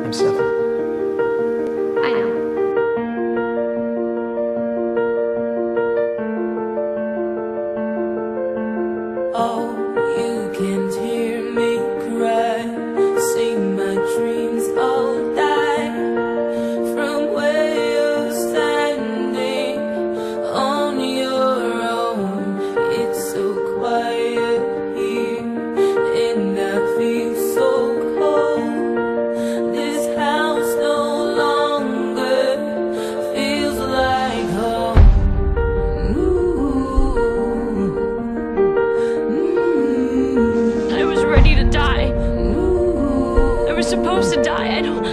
I'm 7. I know. Oh, you can't hear me cry. See my dreams all die. From where you're standing on your own, it's so quiet here, and I feel so cold. This house no longer feels like home. I was ready to die. I was supposed to die. I don't